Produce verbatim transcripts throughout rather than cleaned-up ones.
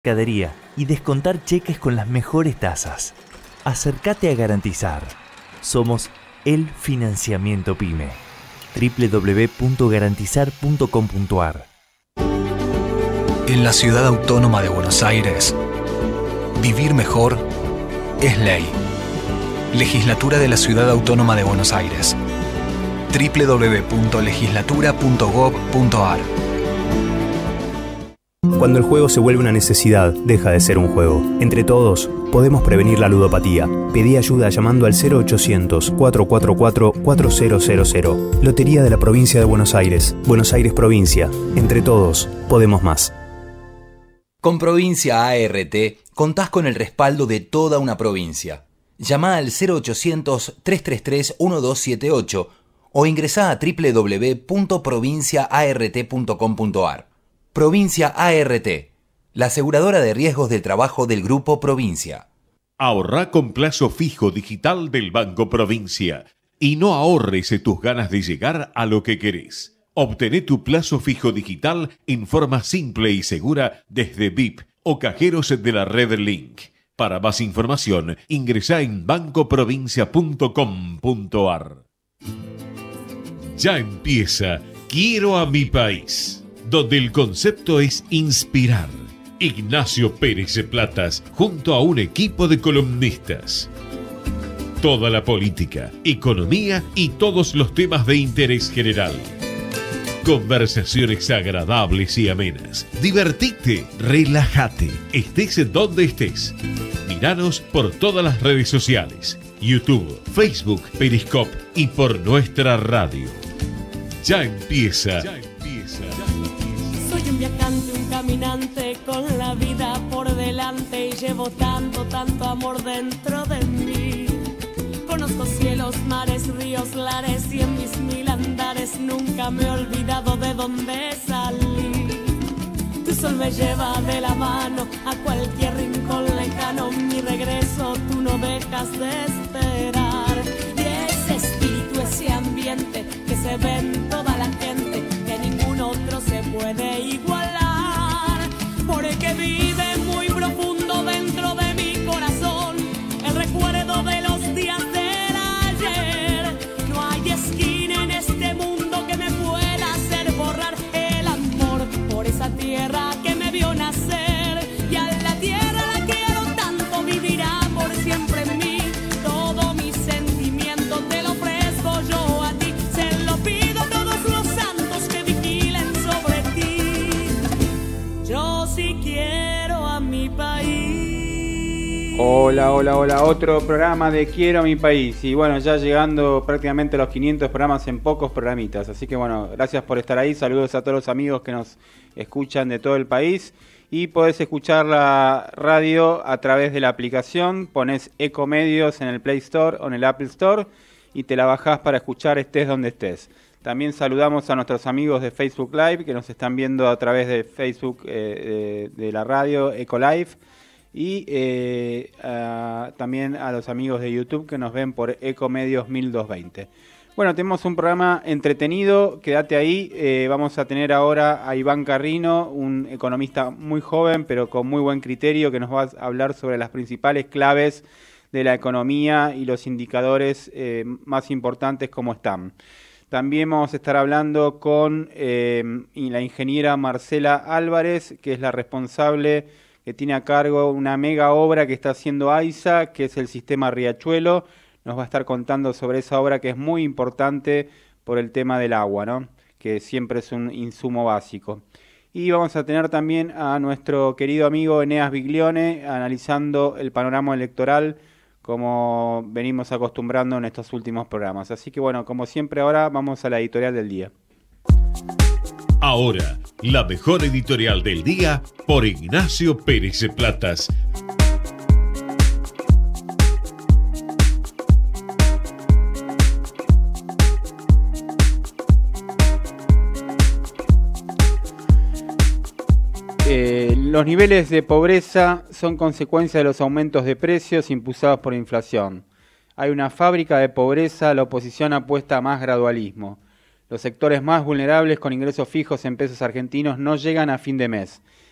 mercadería y descontar cheques con las mejores tasas. Acércate a Garantizar. Somos el financiamiento pyme. doble u doble u doble u punto garantizar punto com punto a r. En la Ciudad Autónoma de Buenos Aires, vivir mejor es ley. Legislatura de la Ciudad Autónoma de Buenos Aires. doble u doble u doble u punto legislatura punto gob punto a r. Cuando el juego se vuelve una necesidad, deja de ser un juego. Entre todos, podemos prevenir la ludopatía. Pedí ayuda llamando al cero ochocientos, cuatrocientos cuarenta y cuatro, cuatro mil. Lotería de la Provincia de Buenos Aires. Buenos Aires Provincia. Entre todos, podemos más. Con Provincia A R T, contás con el respaldo de toda una provincia. Llama al cero ochocientos, trescientos treinta y tres, diecinueve setenta y ocho o ingresá a doble u doble u doble u punto provincia a r t punto com punto a r. Provincia A R T, la aseguradora de riesgos del trabajo del Grupo Provincia. Ahorrá con plazo fijo digital del Banco Provincia y no ahorres tus ganas de llegar a lo que querés. Obtené tu plazo fijo digital en forma simple y segura desde V I P o cajeros de la red Link. Para más información, ingresá en banco provincia punto com punto a r. Ya empieza Quiero a mi país, donde el concepto es inspirar. Ignacio Pérez de Platas, junto a un equipo de columnistas. Toda la política, economía y todos los temas de interés general. Conversaciones agradables y amenas. Divertite, relájate, estés donde estés. Míranos por todas las redes sociales, YouTube, Facebook, Periscope y por nuestra radio. Ya empieza. Ya empieza. Soy un viajante, un caminante con la vida por delante y llevo tanto, tanto amor dentro de mí. Conozco cielos, mares, ríos, lares y en mis mil andares nunca me he olvidado de dónde salí. Tu sol me lleva de la mano a cualquier rincón lejano. Mi regreso tú no dejas de esperar. Y ese espíritu, ese ambiente que se ve en toda la gente, que ningún otro se puede igualar. Porque vive muy profundo dentro de mi corazón el recuerdo de los días de esquina en este mundo que me pueda hacer borrar el amor por esa tierra que me vio nacer. Y a la tierra la quiero tanto, vivirá por siempre en mí. Todo mi sentimiento te lo ofrezco yo a ti. Se lo pido a todos los santos que vigilen sobre ti. Yo sí quiero a mi país. Hola, hola, hola, otro programa de Quiero a mi país. Y bueno, ya llegando prácticamente a los quinientos programas en pocos programitas. Así que bueno, gracias por estar ahí. Saludos a todos los amigos que nos escuchan de todo el país. Y podés escuchar la radio a través de la aplicación. Ponés Ecomedios en el Play Store o en el Apple Store y te la bajás para escuchar estés donde estés. También saludamos a nuestros amigos de Facebook Live que nos están viendo a través de Facebook eh, de, de la radio Ecolive. Y eh, uh, también a los amigos de YouTube que nos ven por Ecomedios mil doscientos veinte. Bueno, tenemos un programa entretenido, quédate ahí. Eh, vamos a tener ahora a Iván Carrino, un economista muy joven pero con muy buen criterio, que nos va a hablar sobre las principales claves de la economía y los indicadores eh, más importantes como están. También vamos a estar hablando con eh, la ingeniera Marcela Álvarez, que es la responsable que tiene a cargo una mega obra que está haciendo AISA, que es el sistema Riachuelo. Nos va a estar contando sobre esa obra que es muy importante por el tema del agua, ¿no? Que siempre es un insumo básico. Y vamos a tener también a nuestro querido amigo Eneas Biglione analizando el panorama electoral como venimos acostumbrando en estos últimos programas. Así que bueno, como siempre ahora vamos a la editorial del día. Ahora, la mejor editorial del día por Ignacio Pérez de Platas. Eh, los niveles de pobreza son consecuencia de los aumentos de precios impulsados por la inflación. Hay una fábrica de pobreza, la oposición apuesta a más gradualismo. Los sectores más vulnerables con ingresos fijos en pesos argentinos no llegan a fin de mes.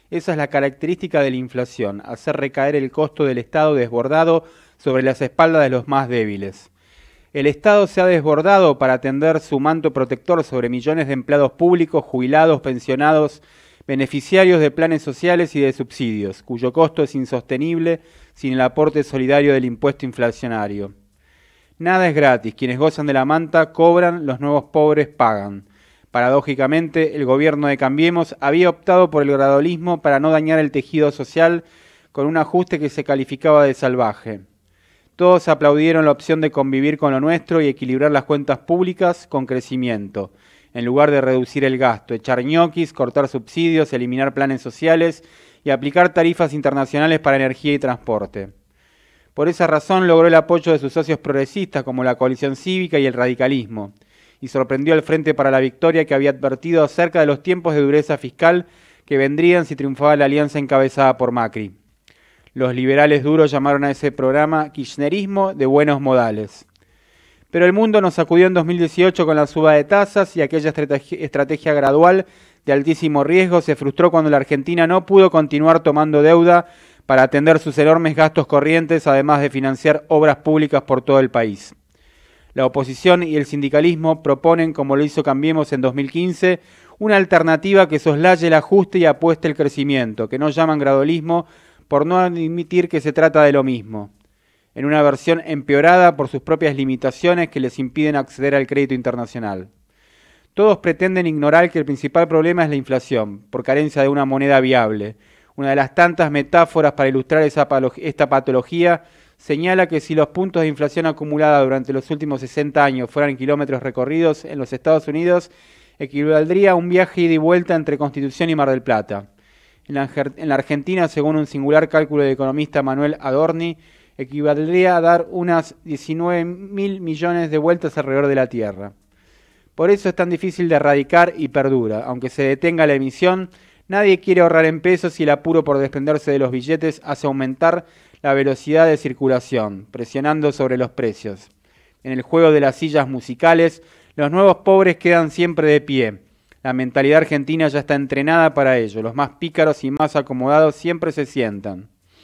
Esa es la característica de la inflación, hacer recaer el costo del Estado desbordado sobre las espaldas de los más débiles. El Estado se ha desbordado para atender su manto protector sobre millones de empleados públicos, jubilados, pensionados, beneficiarios de planes sociales y de subsidios, cuyo costo es insostenible sin el aporte solidario del impuesto inflacionario. Nada es gratis, quienes gozan de la manta cobran, los nuevos pobres pagan. Paradójicamente, el gobierno de Cambiemos había optado por el gradualismo para no dañar el tejido social con un ajuste que se calificaba de salvaje. Todos aplaudieron la opción de convivir con lo nuestro y equilibrar las cuentas públicas con crecimiento, en lugar de reducir el gasto, echar ñoquis, cortar subsidios, eliminar planes sociales y aplicar tarifas internacionales para energía y transporte. Por esa razón logró el apoyo de sus socios progresistas como la coalición cívica y el radicalismo, y sorprendió al Frente para la Victoria, que había advertido acerca de los tiempos de dureza fiscal que vendrían si triunfaba la alianza encabezada por Macri. Los liberales duros llamaron a ese programa kirchnerismo de buenos modales. Pero el mundo nos sacudió en dos mil dieciocho con la suba de tasas y aquella estrategia, estrategia gradual de altísimo riesgo se frustró cuando la Argentina no pudo continuar tomando deuda para atender sus enormes gastos corrientes, además de financiar obras públicas por todo el país. La oposición y el sindicalismo proponen, como lo hizo Cambiemos en dos mil quince, una alternativa que soslaye el ajuste y apueste el crecimiento, que no llaman gradualismo por no admitir que se trata de lo mismo, en una versión empeorada por sus propias limitaciones que les impiden acceder al crédito internacional. Todos pretenden ignorar que el principal problema es la inflación, por carencia de una moneda viable. Una de las tantas metáforas para ilustrar esa esta patología señala que si los puntos de inflación acumulada durante los últimos sesenta años fueran kilómetros recorridos en los Estados Unidos, equivaldría a un viaje ida y vuelta entre Constitución y Mar del Plata. En la, en la Argentina, según un singular cálculo del economista Manuel Adorni, equivaldría a dar unas diecinueve mil millones de vueltas alrededor de la Tierra. Por eso es tan difícil de erradicar y perdura. Aunque se detenga la emisión, nadie quiere ahorrar en pesos y el apuro por desprenderse de los billetes hace aumentar la velocidad de circulación, presionando sobre los precios. En el juego de las sillas musicales, los nuevos pobres quedan siempre de pie. La mentalidad argentina ya está entrenada para ello. Los más pícaros y más acomodados siempre se sientan.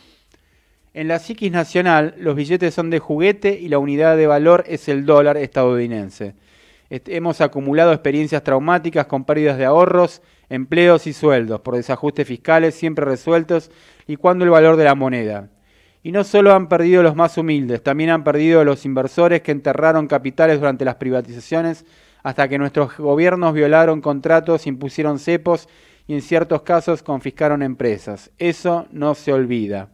En la psiquis nacional, los billetes son de juguete y la unidad de valor es el dólar estadounidense. Hemos acumulado experiencias traumáticas con pérdidas de ahorros, empleos y sueldos, por desajustes fiscales siempre resueltos licuando el valor de la moneda. Y no solo han perdido los más humildes, también han perdido los inversores que enterraron capitales durante las privatizaciones hasta que nuestros gobiernos violaron contratos, impusieron cepos y en ciertos casos confiscaron empresas. Eso no se olvida.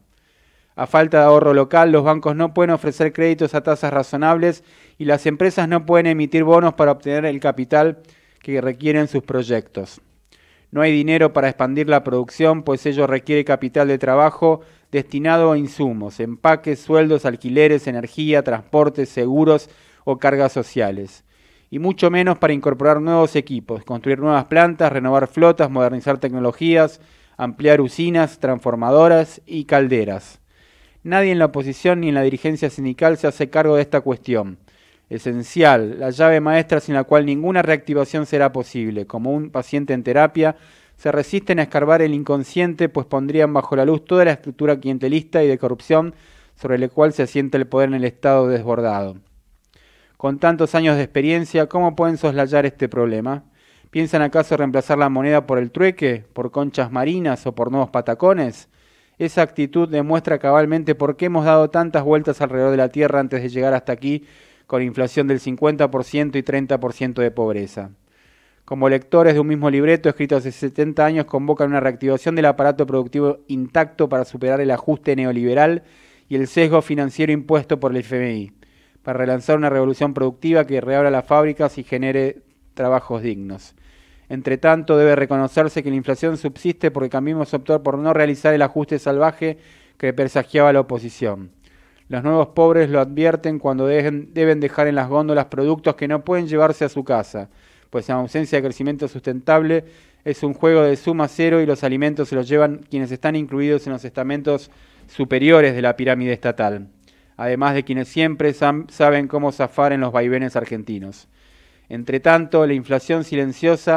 A falta de ahorro local, los bancos no pueden ofrecer créditos a tasas razonables y las empresas no pueden emitir bonos para obtener el capital que requieren sus proyectos. No hay dinero para expandir la producción, pues ello requiere capital de trabajo destinado a insumos, empaques, sueldos, alquileres, energía, transportes, seguros o cargas sociales. Y mucho menos para incorporar nuevos equipos, construir nuevas plantas, renovar flotas, modernizar tecnologías, ampliar usinas, transformadoras y calderas. Nadie en la oposición ni en la dirigencia sindical se hace cargo de esta cuestión. Esencial, la llave maestra sin la cual ninguna reactivación será posible. Como un paciente en terapia, se resisten a escarbar el inconsciente, pues pondrían bajo la luz toda la estructura clientelista y de corrupción sobre la cual se asienta el poder en el Estado desbordado. Con tantos años de experiencia, ¿cómo pueden soslayar este problema? ¿Piensan acaso reemplazar la moneda por el trueque, por conchas marinas o por nuevos patacones? Esa actitud demuestra cabalmente por qué hemos dado tantas vueltas alrededor de la Tierra antes de llegar hasta aquí con inflación del cincuenta por ciento y treinta por ciento de pobreza. Como lectores de un mismo libreto escrito hace setenta años convocan una reactivación del aparato productivo intacto para superar el ajuste neoliberal y el sesgo financiero impuesto por el F M I, para relanzar una revolución productiva que reabra las fábricas y genere trabajos dignos. Entre tanto, debe reconocerse que la inflación subsiste porque Cambiemos optó por no realizar el ajuste salvaje que presagiaba la oposición. Los nuevos pobres lo advierten cuando deben, deben dejar en las góndolas productos que no pueden llevarse a su casa, pues en ausencia de crecimiento sustentable es un juego de suma cero y los alimentos se los llevan quienes están incluidos en los estamentos superiores de la pirámide estatal, además de quienes siempre saben cómo zafar en los vaivenes argentinos. Entre tanto, la inflación silenciosa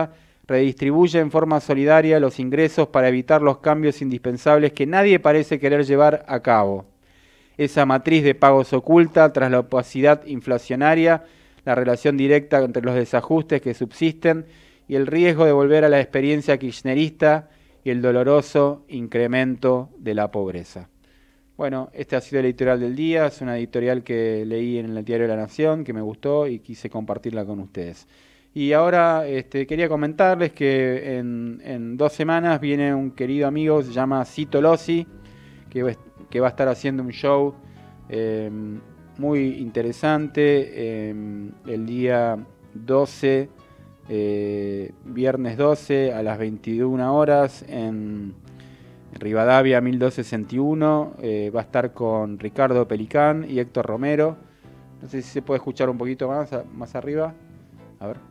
redistribuye en forma solidaria los ingresos para evitar los cambios indispensables que nadie parece querer llevar a cabo. Esa matriz de pagos oculta tras la opacidad inflacionaria, la relación directa entre los desajustes que subsisten y el riesgo de volver a la experiencia kirchnerista y el doloroso incremento de la pobreza. Bueno, este ha sido el editorial del día, es una editorial que leí en el diario La Nación, que me gustó y quise compartirla con ustedes. Y ahora este, quería comentarles que en, en dos semanas viene un querido amigo, se llama Cito Lossi, que, que va a estar haciendo un show eh, muy interesante eh, el día doce, eh, viernes doce a las veintiuna horas en Rivadavia mil doscientos sesenta y uno, eh, va a estar con Ricardo Pelicán y Héctor Romero. No sé si se puede escuchar un poquito más, más arriba. A ver.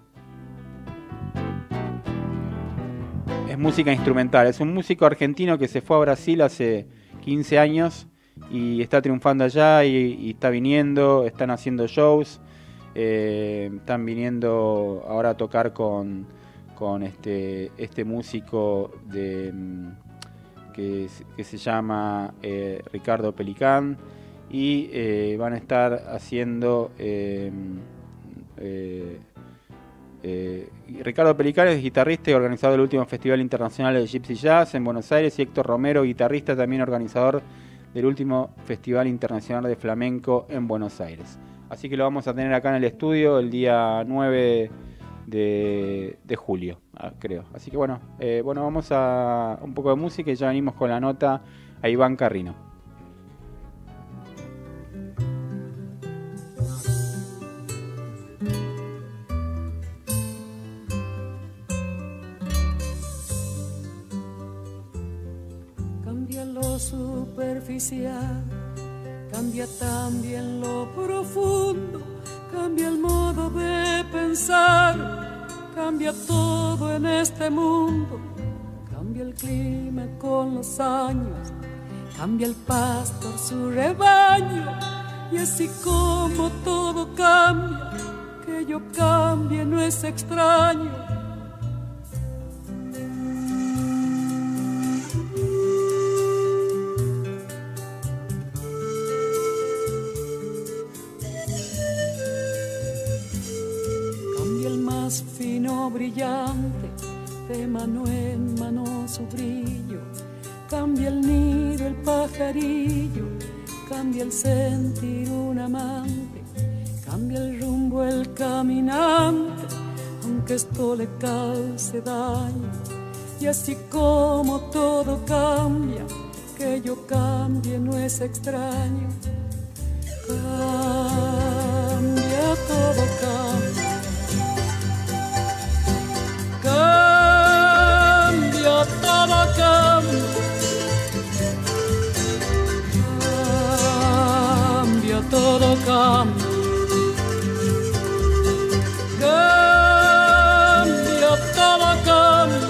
Es música instrumental, es un músico argentino que se fue a Brasil hace quince años y está triunfando allá y, y está viniendo, están haciendo shows, eh, están viniendo ahora a tocar con, con este, este músico de... Que, que se llama eh, Ricardo Pelicán y eh, van a estar haciendo eh, eh, eh, Ricardo Pelicán es guitarrista y organizador del último Festival Internacional de Gypsy Jazz en Buenos Aires, y Héctor Romero, guitarrista, también organizador del último Festival Internacional de Flamenco en Buenos Aires. Así que lo vamos a tener acá en el estudio el día nueve de, de julio, creo. Así que bueno, eh, bueno, vamos a un poco de música y ya venimos con la nota a Iván Carrino. Cambia lo superficial, cambia también lo profundo, cambia el modo de pensar, cambia todo en este mundo, cambia el clima con los años, cambia el pastor su rebaño, y así como todo cambia, que yo cambie no es extraño. Fino brillante, de mano en mano su brillo, cambia el nido el pajarillo, cambia el sentir un amante, cambia el rumbo el caminante, aunque esto le cause daño, y así como todo cambia, que yo cambie no es extraño. Cambia, todo cambia. Cambia, todo cambia, cambia, todo cambia, cambia, todo cambia.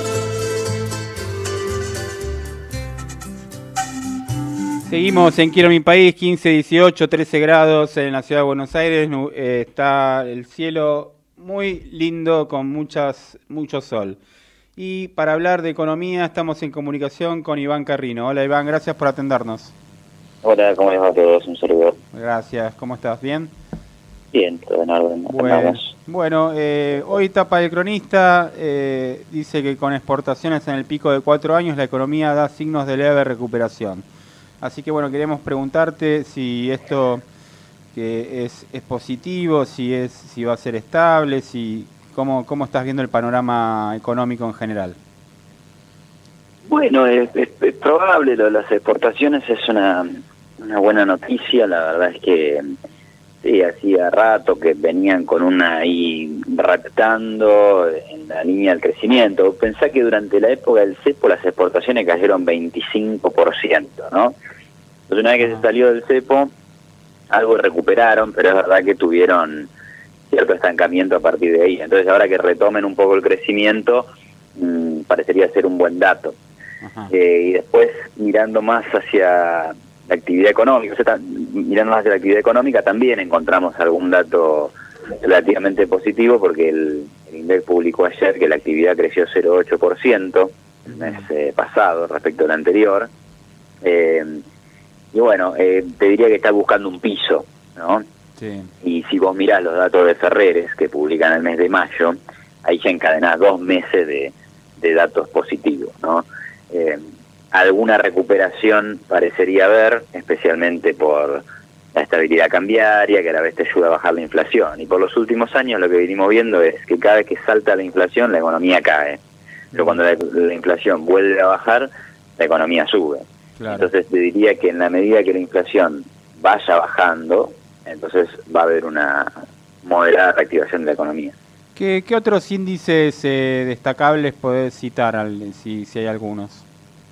Seguimos en Quiero mi país, quince, dieciocho, trece grados en la ciudad de Buenos Aires, eh, está el cielo muy lindo con muchas, mucho sol. Y para hablar de economía estamos en comunicación con Iván Carrino. Hola Iván, gracias por atendernos. Hola, ¿cómo les va a todos? Un saludo. Gracias, ¿cómo estás? ¿Bien? Bien, todo en orden. Bueno, bueno eh, hoy tapa el cronista, eh, dice que con exportaciones en el pico de cuatro años la economía da signos de leve recuperación. Así que bueno, queremos preguntarte si esto que es, es positivo, si es si va a ser estable, si cómo, cómo estás viendo el panorama económico en general. Bueno, es, es, es probable, lo de las exportaciones es una, una buena noticia, la verdad es que sí, hacía rato que venían con una ahí raptando en la línea del crecimiento. Pensá que durante la época del cepo las exportaciones cayeron veinticinco por ciento, ¿no? Entonces una vez que se salió del cepo, algo recuperaron, pero es verdad que tuvieron cierto estancamiento a partir de ahí. Entonces ahora que retomen un poco el crecimiento, mmm, parecería ser un buen dato. Eh, y después mirando más hacia la actividad económica, o sea, mirando más hacia la actividad económica también encontramos algún dato relativamente positivo, porque el, el INDEC publicó ayer que la actividad creció cero coma ocho por ciento el mes eh, pasado respecto al anterior. Eh, y bueno, eh, te diría que está buscando un piso, ¿no? Sí. Y si vos mirás los datos de Ferreres, que publican el mes de mayo, ahí ya encadenás dos meses de, de datos positivos, ¿no? Eh, alguna recuperación parecería haber, especialmente por la estabilidad cambiaria, que a la vez te ayuda a bajar la inflación. Y por los últimos años lo que venimos viendo es que cada vez que salta la inflación, la economía cae. Pero cuando la, la inflación vuelve a bajar, la economía sube. Claro. Entonces te diría que en la medida que la inflación vaya bajando, entonces va a haber una moderada reactivación de la economía. ¿Qué, qué otros índices eh, destacables podés citar, al, si, si hay algunos?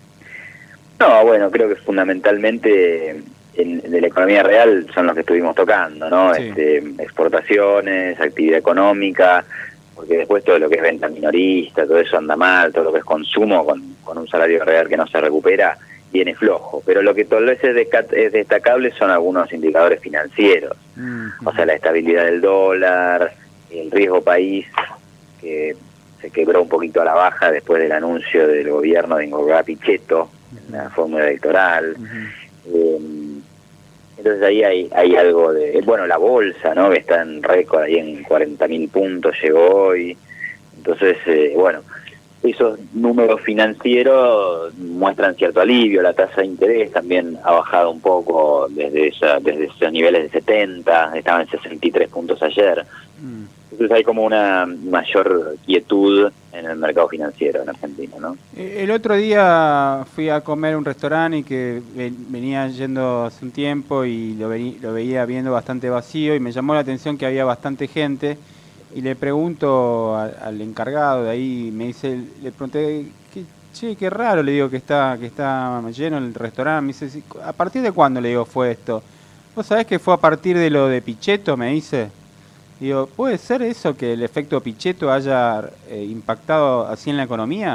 No, bueno, creo que fundamentalmente en, de la economía real son los que estuvimos tocando, ¿no? Sí. Este, exportaciones, actividad económica, porque después todo lo que es venta minorista, todo eso anda mal, todo lo que es consumo con, con un salario real que no se recupera, viene flojo. Pero lo que tal vez es, es destacable son algunos indicadores financieros, mm-hmm. o sea, la estabilidad del dólar, el riesgo país, que se quebró un poquito a la baja después del anuncio del gobierno de incorporar a Pichetto en la fórmula electoral. Uh-huh. eh, entonces ahí hay, hay algo de... Bueno, la bolsa, ¿no? Que está en récord, ahí en cuarenta mil puntos llegó hoy. Entonces, eh, bueno, esos números financieros muestran cierto alivio. La tasa de interés también ha bajado un poco desde, esa, desde esos niveles de setenta, estaban en sesenta y tres puntos ayer. Mm. Entonces hay como una mayor quietud en el mercado financiero en Argentina, ¿no? El otro día fui a comer a un restaurante y que venía yendo hace un tiempo y lo, ve, lo veía viendo bastante vacío y me llamó la atención que había bastante gente y le pregunto a, al encargado de ahí, me dice, le pregunté, ¿qué, che, qué raro, le digo que está que está lleno el restaurante. Me dice, ¿a partir de cuándo, le digo, fue esto? ¿Vos sabés que fue a partir de lo de Pichetto? Me dice. Digo, ¿puede ser eso que el efecto Pichetto haya eh, impactado así en la economía?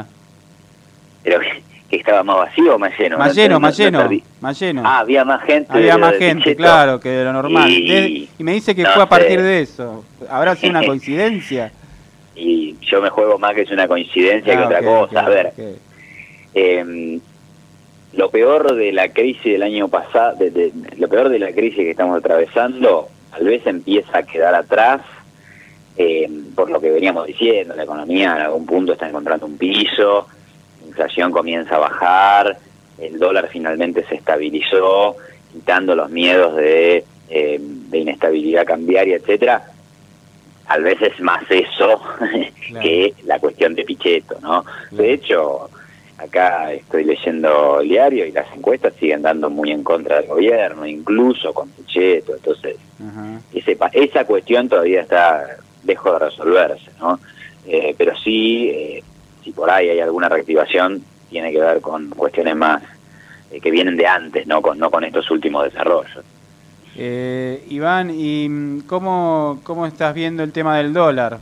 Pero que estaba más vacío o más lleno. Más no, lleno, no, más no, lleno, no más lleno. Ah, había más gente. Había más gente, Pichetto. Claro, que de lo normal. Y, de, y me dice que no fue a partir sé. de eso. ¿Habrá sido una coincidencia? Y yo me juego más que es una coincidencia ah, que otra okay, cosa. Okay, a ver, okay. eh, lo peor de la crisis del año pasado, de, de, lo peor de la crisis que estamos atravesando, tal vez empieza a quedar atrás, eh, por lo que veníamos diciendo, la economía en algún punto está encontrando un piso, la inflación comienza a bajar, el dólar finalmente se estabilizó, quitando los miedos de, eh, de inestabilidad cambiaria, etcétera. Tal vez es más eso claro. que la cuestión de Pichetto, ¿no? Claro. De hecho, acá estoy leyendo el diario y las encuestas siguen dando muy en contra del gobierno, incluso con Pichetto. Entonces, uh-huh. ese, esa cuestión todavía está lejos de resolverse, ¿no? Eh, pero sí, eh, si por ahí hay alguna reactivación, tiene que ver con cuestiones más eh, que vienen de antes, ¿no? Con, no con estos últimos desarrollos. Eh, Iván, ¿y cómo, cómo estás viendo el tema del dólar?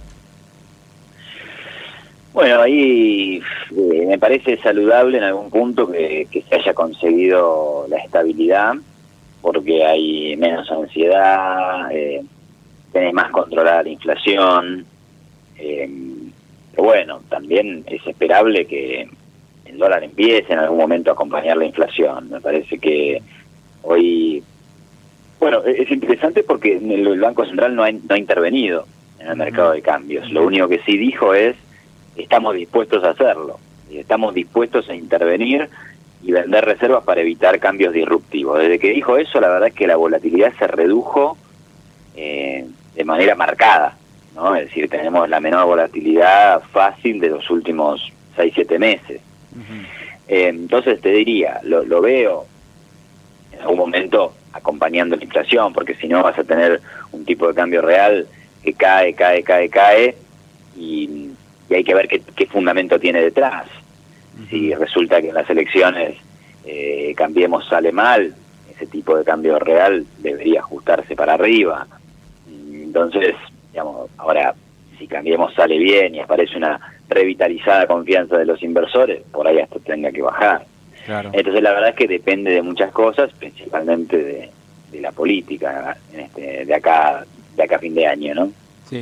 Bueno, ahí eh, me parece saludable en algún punto que, que se haya conseguido la estabilidad, porque hay menos ansiedad, eh, tenés más controlada la inflación, eh, pero bueno, también es esperable que el dólar empiece en algún momento a acompañar la inflación. Me parece que hoy... Bueno, es interesante porque el Banco Central no ha, no ha intervenido en el mercado de cambios. Lo único que sí dijo es, estamos dispuestos a hacerlo, y estamos dispuestos a intervenir y vender reservas para evitar cambios disruptivos. Desde que dijo eso, la verdad es que la volatilidad se redujo eh, de manera marcada, ¿no? Es decir, tenemos la menor volatilidad fácil de los últimos seis, siete meses. Uh-huh. Eh, entonces te diría, lo, lo veo en algún momento acompañando la inflación, porque si no vas a tener un tipo de cambio real que cae, cae, cae, cae, y, y hay que ver qué, qué fundamento tiene detrás. Uh-huh. Si resulta que en las elecciones eh, Cambiemos sale mal, ese tipo de cambio real debería ajustarse para arriba. Entonces, digamos, ahora, si Cambiemos sale bien y aparece una revitalizada confianza de los inversores, por ahí hasta tenga que bajar. Claro. Entonces la verdad es que depende de muchas cosas, principalmente de, de la política en este, de acá de acá a fin de año, ¿no? Sí.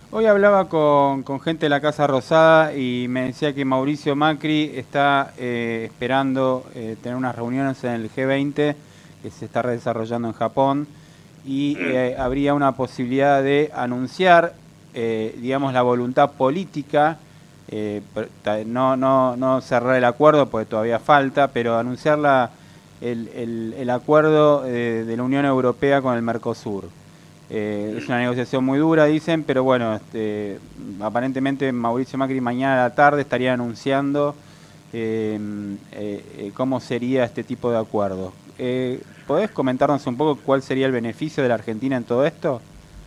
Hoy hablaba con, con gente de la Casa Rosada y me decía que Mauricio Macri está eh, esperando eh, tener unas reuniones en el G veinte que se está desarrollando en Japón y eh, habría una posibilidad de anunciar, eh, digamos, la voluntad política, eh, no, no, no cerrar el acuerdo porque todavía falta, pero anunciar la, el, el, el acuerdo eh, de la Unión Europea con el Mercosur. Eh, es una negociación muy dura, dicen, pero bueno, este, aparentemente Mauricio Macri mañana a la tarde estaría anunciando eh, eh, cómo sería este tipo de acuerdo. Eh, ¿Podés comentarnos un poco cuál sería el beneficio de la Argentina en todo esto?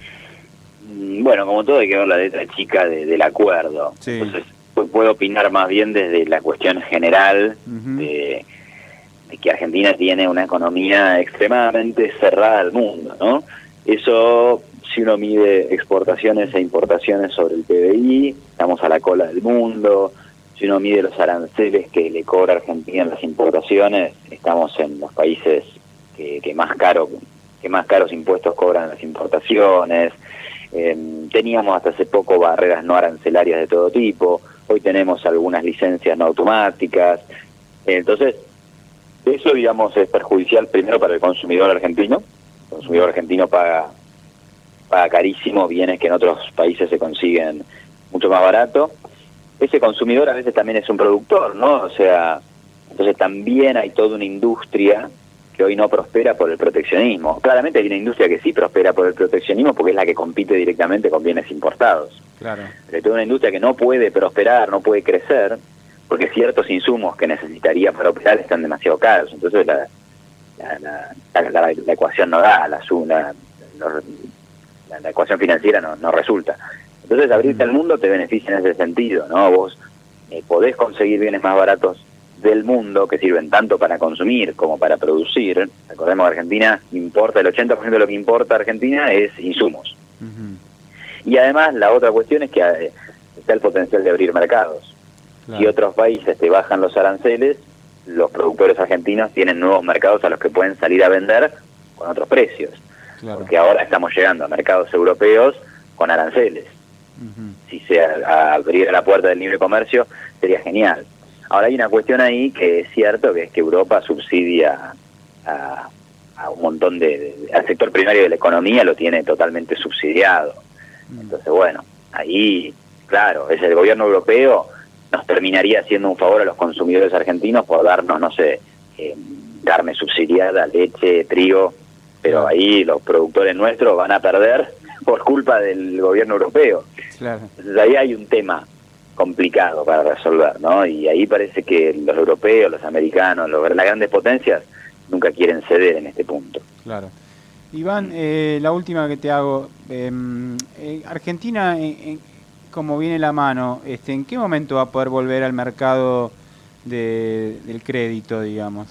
Bueno, como todo hay que ver la letra chica de, del acuerdo. Sí. Entonces puedo opinar más bien desde la cuestión general uh-huh. de, de que Argentina tiene una economía extremadamente cerrada al mundo, ¿no? Eso, si uno mide exportaciones e importaciones sobre el P B I, estamos a la cola del mundo. Si uno mide los aranceles que le cobra Argentina en las importaciones, estamos en los países que, que más caro, que más caros impuestos cobran las importaciones. Eh, teníamos hasta hace poco barreras no arancelarias de todo tipo. Hoy tenemos algunas licencias no automáticas. Eh, entonces, eso, digamos, es perjudicial primero para el consumidor argentino. El consumidor argentino paga, paga carísimo bienes que en otros países se consiguen mucho más barato. Ese consumidor a veces también es un productor, ¿no? O sea, entonces también hay toda una industria que hoy no prospera por el proteccionismo. Claramente hay una industria que sí prospera por el proteccionismo porque es la que compite directamente con bienes importados. Claro. Pero hay toda una industria que no puede prosperar, no puede crecer, porque ciertos insumos que necesitaría para operar están demasiado caros. Entonces la La, la, la, la ecuación no da, la, la, la, la ecuación financiera no, no resulta. Entonces abrirte al mundo te beneficia en ese sentido, ¿no? Vos eh, podés conseguir bienes más baratos del mundo que sirven tanto para consumir como para producir. Recordemos que Argentina importa, el ochenta por ciento de lo que importa Argentina es insumos. Uh-huh. Y además la otra cuestión es que eh, está el potencial de abrir mercados. Claro. Si otros países te bajan los aranceles, los productores argentinos tienen nuevos mercados a los que pueden salir a vender con otros precios. Claro. Porque ahora estamos llegando a mercados europeos con aranceles. Uh-huh. Si se a, a abriera la puerta del libre comercio, sería genial. Ahora hay una cuestión ahí que es cierto, que es que Europa subsidia a, a un montón de, de... al sector primario de la economía lo tiene totalmente subsidiado. Uh-huh. Entonces, bueno, ahí, claro, es el gobierno europeo nos terminaría haciendo un favor a los consumidores argentinos por darnos, no sé, eh, carne subsidiada, leche, trigo, pero ahí los productores nuestros van a perder por culpa del gobierno europeo. Claro. Entonces ahí hay un tema complicado para resolver, ¿no? Y ahí parece que los europeos, los americanos, los, las grandes potencias nunca quieren ceder en este punto. Claro. Iván, eh, la última que te hago. Eh, eh, Argentina... Eh, eh, como viene la mano, este, ¿en qué momento va a poder volver al mercado de, del crédito, digamos?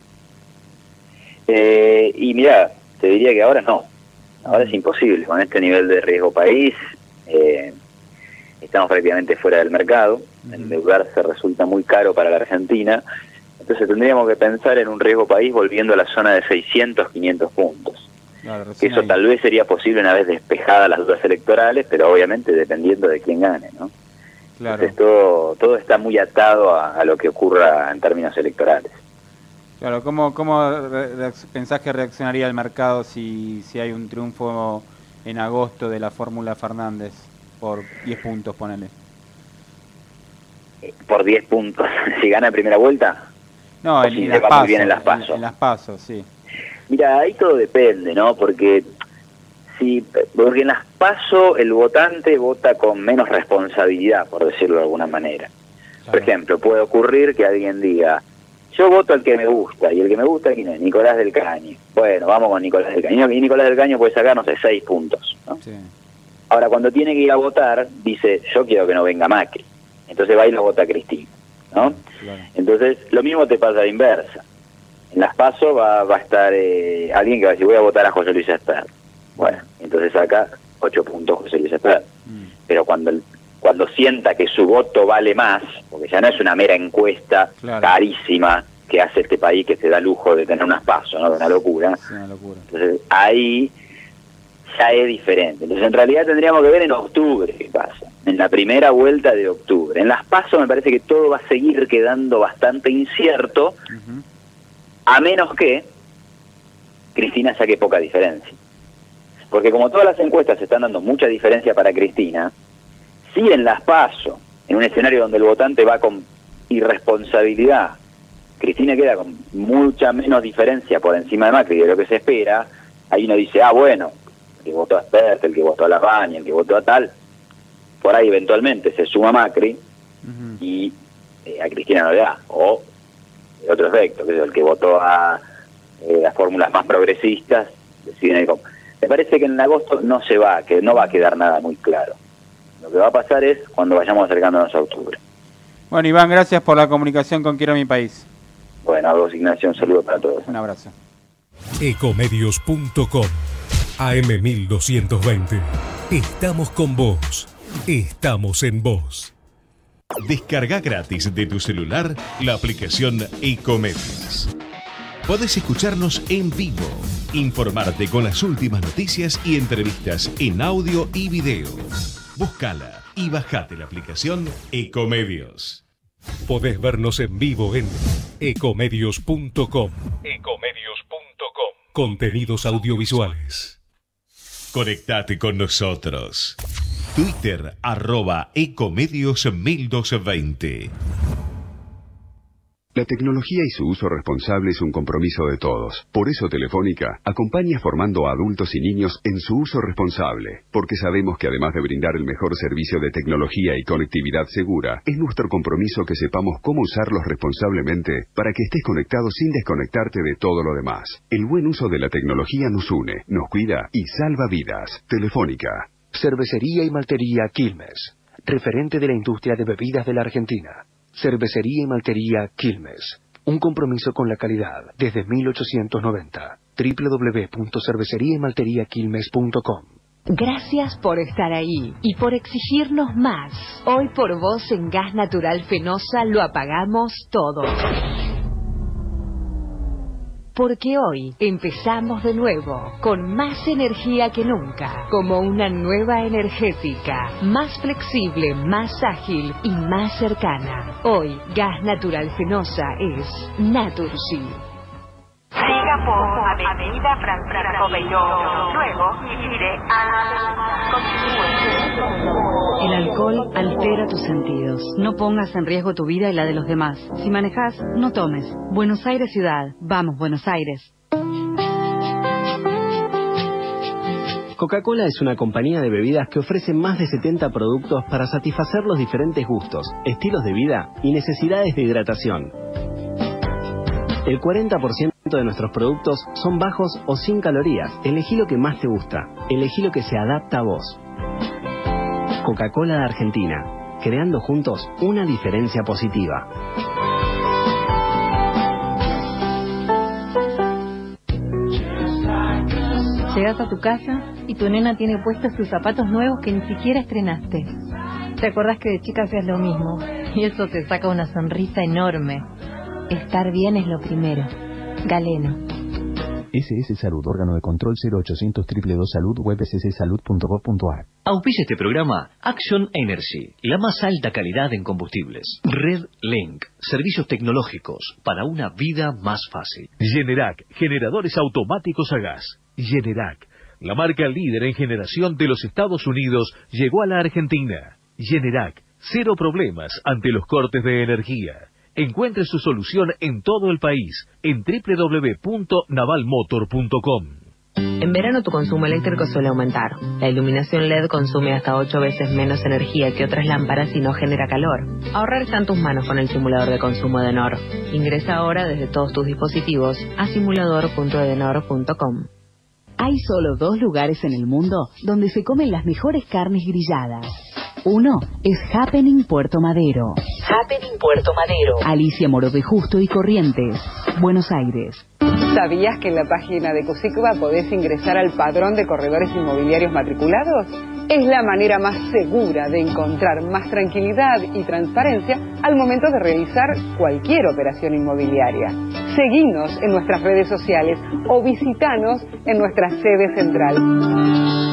Eh, y mira, te diría que ahora no. Ahora es imposible. Con este nivel de riesgo país, eh, estamos prácticamente fuera del mercado. Uh-huh. Endeudarse resulta muy caro para la Argentina. Entonces tendríamos que pensar en un riesgo país volviendo a la zona de seiscientos, quinientos puntos. Claro, que eso ahí. Tal vez sería posible una vez despejadas las dudas electorales, pero obviamente dependiendo de quién gane, ¿no? Claro. Entonces todo, todo está muy atado a, a lo que ocurra en términos electorales. Claro, ¿cómo, cómo re pensás que reaccionaría el mercado si, si hay un triunfo en agosto de la fórmula Fernández por diez puntos, ponele? ¿Por diez puntos? ¿Si gana primera vuelta? No, en, si en, las pasos, bien en las pasos. En, en las pasos, sí. Mira, ahí todo depende, ¿no? Porque si porque en las PASO el votante vota con menos responsabilidad, por decirlo de alguna manera. Claro. Por ejemplo, puede ocurrir que alguien diga, yo voto al que me gusta, y el que me gusta, ¿quién es? Nicolás del Caño. Bueno, vamos con Nicolás del Caño. Y Nicolás del Caño puede sacar, no sé, seis puntos, ¿no? Sí. Ahora, cuando tiene que ir a votar, dice, yo quiero que no venga Macri. Entonces va y lo vota Cristina, ¿no? Claro. Entonces, lo mismo te pasa a la inversa. En las PASO va, va a estar eh, alguien que va a decir, voy a votar a José Luis Espert. Bueno, entonces saca ocho puntos José Luis Espert. Mm. Pero cuando el, cuando sienta que su voto vale más, porque ya no es una mera encuesta claro. carísima que hace este país que se da lujo de tener unas PASO, ¿no? Una locura. Sí, una locura. Entonces ahí, ya es diferente. Entonces en realidad tendríamos que ver en octubre qué pasa, en la primera vuelta de octubre. En las PASO me parece que todo va a seguir quedando bastante incierto, uh-huh. a menos que Cristina saque poca diferencia. Porque como todas las encuestas están dando mucha diferencia para Cristina, si en las PASO, en un escenario donde el votante va con irresponsabilidad, Cristina queda con mucha menos diferencia por encima de Macri de lo que se espera, ahí uno dice, ah, bueno, el que votó a Spert, el que votó a Labaña, el que votó a tal, por ahí eventualmente se suma Macri uh-huh. y eh, a Cristina no le da. O el otro efecto, que es el que votó a eh, las fórmulas más progresistas, deciden ahí como... Me parece que en agosto no se va, que no va a quedar nada muy claro. Lo que va a pasar es cuando vayamos acercándonos a octubre. Bueno, Iván, gracias por la comunicación con Quiero Mi País. Bueno, a vos, Ignacio, un saludo para todos. Un abrazo. Ecomedios punto com A M mil doscientos veinte. Estamos con vos. Estamos en vos. Descarga gratis de tu celular la aplicación Ecomedios. Podés escucharnos en vivo, informarte con las últimas noticias y entrevistas en audio y video. Búscala y bajate la aplicación Ecomedios. Podés vernos en vivo en ecomedios punto com. Ecomedios punto com. Contenidos audiovisuales. Conectate con nosotros. Twitter, arroba Ecomedios mil doscientos veinte. La tecnología y su uso responsable es un compromiso de todos. Por eso Telefónica acompaña formando a adultos y niños en su uso responsable. Porque sabemos que además de brindar el mejor servicio de tecnología y conectividad segura, es nuestro compromiso que sepamos cómo usarlos responsablemente para que estés conectado sin desconectarte de todo lo demás. El buen uso de la tecnología nos une, nos cuida y salva vidas. Telefónica. Cervecería y Maltería Quilmes, referente de la industria de bebidas de la Argentina. Cervecería y Maltería Quilmes, un compromiso con la calidad desde mil ochocientos noventa. doble u doble u doble u punto cervecería y maltería quilmes punto com. Gracias por estar ahí y por exigirnos más. Hoy por vos en Gas Natural Fenosa lo apagamos todo. Porque hoy empezamos de nuevo, con más energía que nunca, como una nueva energética, más flexible, más ágil y más cercana. Hoy, Gas Natural Fenosa es Naturgy. Siga por Avenida Francisco Beiró, luego gire a... El alcohol altera tus sentidos. No pongas en riesgo tu vida y la de los demás. Si manejas, no tomes. Buenos Aires Ciudad. Vamos, Buenos Aires. Coca-Cola es una compañía de bebidas que ofrece más de setenta productos para satisfacer los diferentes gustos, estilos de vida y necesidades de hidratación. El cuarenta por ciento de nuestros productos son bajos o sin calorías. Elegí lo que más te gusta. Elegí lo que se adapta a vos. Coca-Cola de Argentina, creando juntos una diferencia positiva. Llegas a tu casa y tu nena tiene puestos tus zapatos nuevos que ni siquiera estrenaste. ¿Te acordás que de chica hacías lo mismo? Y eso te saca una sonrisa enorme. Estar bien es lo primero. Galeno. S S Salud, órgano de control cero ochocientos dos dos dos salud, web s s salud punto gov punto a r. Auspicia este programa Action Energy, la más alta calidad en combustibles. Red Link, servicios tecnológicos para una vida más fácil. Generac, generadores automáticos a gas. Generac, la marca líder en generación de los Estados Unidos, llegó a la Argentina. Generac, cero problemas ante los cortes de energía. Encuentre su solución en todo el país en doble u doble u doble u punto naval motor punto com. En verano tu consumo eléctrico suele aumentar. La iluminación L E D consume hasta ocho veces menos energía que otras lámparas y no genera calor. Ahorrar está en tus manos con el simulador de consumo Edenor. Ingresa ahora desde todos tus dispositivos a simulador punto edenor punto com. Hay solo dos lugares en el mundo donde se comen las mejores carnes grilladas. Uno es Happening Puerto Madero. Happening Puerto Madero. Alicia Moro de Justo y Corrientes, Buenos Aires. ¿Sabías que en la página de Cosicba podés ingresar al padrón de corredores inmobiliarios matriculados? Es la manera más segura de encontrar más tranquilidad y transparencia al momento de realizar cualquier operación inmobiliaria. Seguinos en nuestras redes sociales o visitanos en nuestra sede central.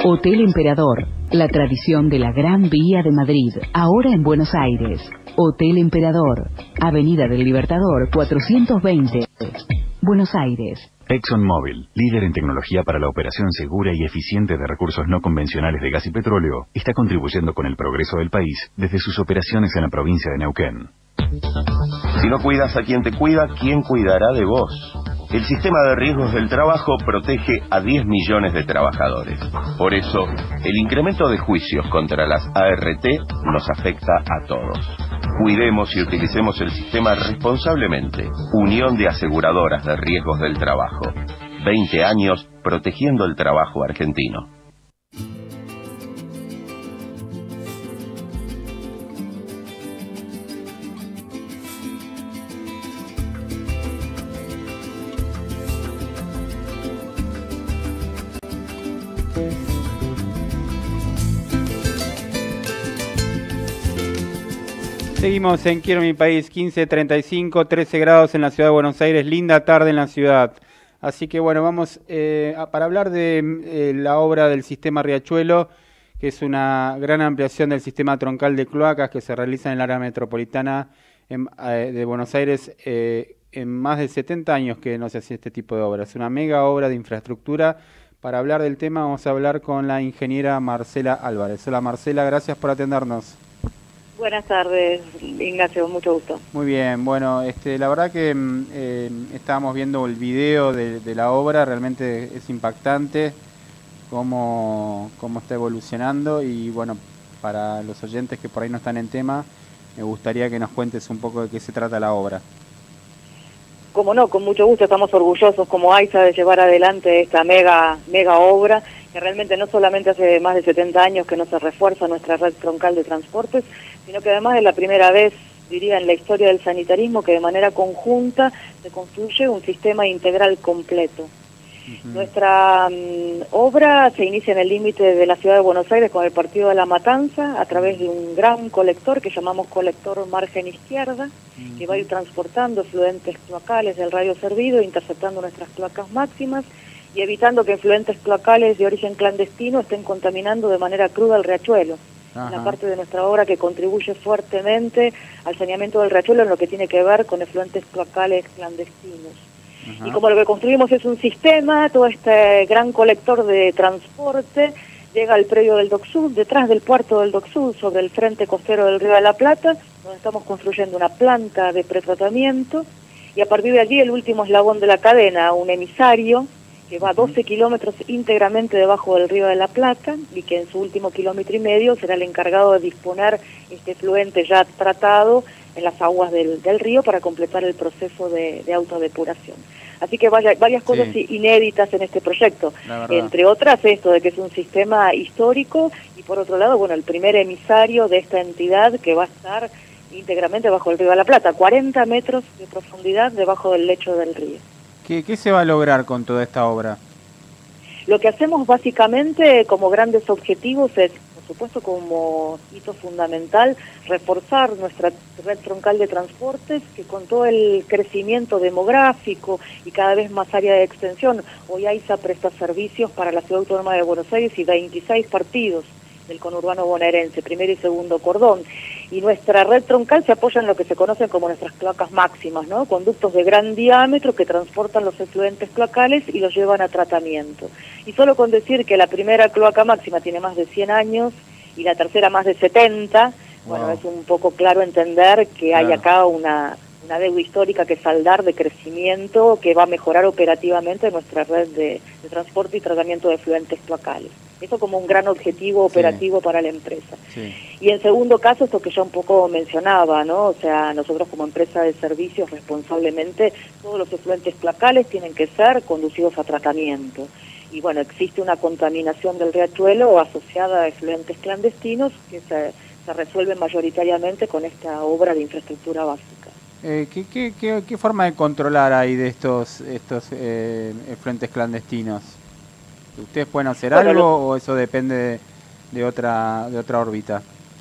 Hotel Emperador, la tradición de la Gran Vía de Madrid, ahora en Buenos Aires. Hotel Emperador, Avenida del Libertador cuatrocientos veinte, Buenos Aires. ExxonMobil, líder en tecnología para la operación segura y eficiente de recursos no convencionales de gas y petróleo, está contribuyendo con el progreso del país desde sus operaciones en la provincia de Neuquén. Si no cuidas a quien te cuida, ¿quién cuidará de vos? El sistema de riesgos del trabajo protege a diez millones de trabajadores. Por eso, el incremento de juicios contra las A R T nos afecta a todos. Cuidemos y utilicemos el sistema responsablemente. Unión de Aseguradoras de Riesgos del Trabajo. veinte años protegiendo el trabajo argentino. Seguimos en Quiero mi país, quince treinta y cinco, trece grados en la ciudad de Buenos Aires, linda tarde en la ciudad. Así que bueno, vamos eh, a, para hablar de eh, la obra del sistema Riachuelo, que es una gran ampliación del sistema troncal de cloacas que se realiza en el área metropolitana en, eh, de Buenos Aires. Eh, en más de setenta años que no se hacía este tipo de obra. Es una mega obra de infraestructura. Para hablar del tema vamos a hablar con la ingeniera Marcela Álvarez. Hola Marcela, gracias por atendernos. Buenas tardes, Ignacio, mucho gusto. Muy bien, bueno, este, la verdad que eh, estábamos viendo el video de, de la obra, realmente es impactante cómo, cómo está evolucionando y bueno, para los oyentes que por ahí no están en tema, me gustaría que nos cuentes un poco de qué se trata la obra. Como no, con mucho gusto, estamos orgullosos como AISA de llevar adelante esta mega, mega obra, que realmente no solamente hace más de setenta años que no se refuerza nuestra red troncal de transportes, sino que además es la primera vez, diría, en la historia del sanitarismo que de manera conjunta se construye un sistema integral completo. Uh-huh. Nuestra um, obra se inicia en el límite de la ciudad de Buenos Aires con el partido de La Matanza a través de un gran colector que llamamos colector margen izquierda, uh-huh, que va a ir transportando efluentes cloacales del radio servido, interceptando nuestras cloacas máximas y evitando que efluentes cloacales de origen clandestino estén contaminando de manera cruda el riachuelo. Ajá. Una parte de nuestra obra que contribuye fuertemente al saneamiento del riachuelo en lo que tiene que ver con efluentes cloacales clandestinos. Ajá. Y como lo que construimos es un sistema, todo este gran colector de transporte llega al predio del Dock Sud, detrás del puerto del Dock Sud, sobre el frente costero del Río de la Plata, donde estamos construyendo una planta de pretratamiento, y a partir de allí el último eslabón de la cadena, un emisario, que va doce kilómetros íntegramente debajo del Río de la Plata y que en su último kilómetro y medio será el encargado de disponer este efluente ya tratado en las aguas del, del río para completar el proceso de, de autodepuración. Así que vaya, varias cosas sí. inéditas en este proyecto, entre otras esto de que es un sistema histórico y por otro lado, bueno, el primer emisario de esta entidad que va a estar íntegramente bajo el Río de la Plata, cuarenta metros de profundidad debajo del lecho del río. ¿Qué, ¿Qué se va a lograr con toda esta obra? Lo que hacemos básicamente como grandes objetivos es, por supuesto como hito fundamental, reforzar nuestra red troncal de transportes, que con todo el crecimiento demográfico y cada vez más área de extensión, hoy AISA presta servicios para la Ciudad Autónoma de Buenos Aires y veintiséis partidos del conurbano bonaerense, primero y segundo cordón. Y nuestra red troncal se apoya en lo que se conocen como nuestras cloacas máximas, ¿no? Conductos de gran diámetro que transportan los efluentes cloacales y los llevan a tratamiento. Y solo con decir que la primera cloaca máxima tiene más de cien años y la tercera más de setenta, wow. Bueno, es un poco claro entender que claro. hay acá una, una deuda histórica que saldar de crecimiento que va a mejorar operativamente nuestra red de, de transporte y tratamiento de efluentes cloacales. Eso como un gran objetivo operativo sí. para la empresa. Sí. Y en segundo caso, esto que ya un poco mencionaba, ¿no? O sea, nosotros como empresa de servicios responsablemente, todos los efluentes cloacales tienen que ser conducidos a tratamiento. Y bueno, existe una contaminación del riachuelo asociada a efluentes clandestinos que se, se resuelven mayoritariamente con esta obra de infraestructura básica. Eh, ¿qué, qué, qué, ¿Qué forma de controlar hay de estos, estos eh, efluentes clandestinos? ¿Ustedes pueden hacer bueno, algo lo... o eso depende de, de otra de otra órbita?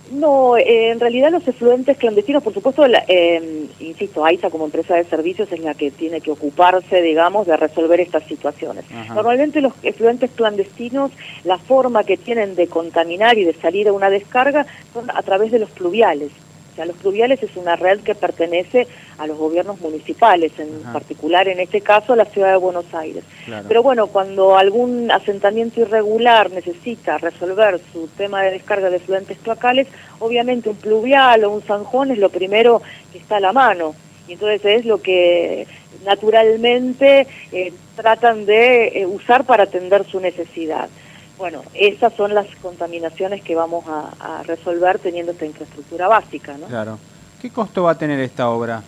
No, eh, en realidad los efluentes clandestinos, por supuesto, la, eh, insisto, AISA como empresa de servicios es la que tiene que ocuparse, digamos, de resolver estas situaciones. Ajá. Normalmente los efluentes clandestinos, la forma que tienen de contaminar y de salir a una descarga son a través de los pluviales. O sea, los pluviales es una red que pertenece a los gobiernos municipales, en Ajá. particular en este caso a la ciudad de Buenos Aires. Claro. Pero bueno, cuando algún asentamiento irregular necesita resolver su tema de descarga de efluentes cloacales, obviamente un pluvial o un zanjón es lo primero que está a la mano. Y entonces es lo que naturalmente eh, tratan de eh, usar para atender su necesidad. Bueno, esas son las contaminaciones que vamos a, a resolver teniendo esta infraestructura básica, ¿no? Claro. ¿Qué costo va a tener esta obra?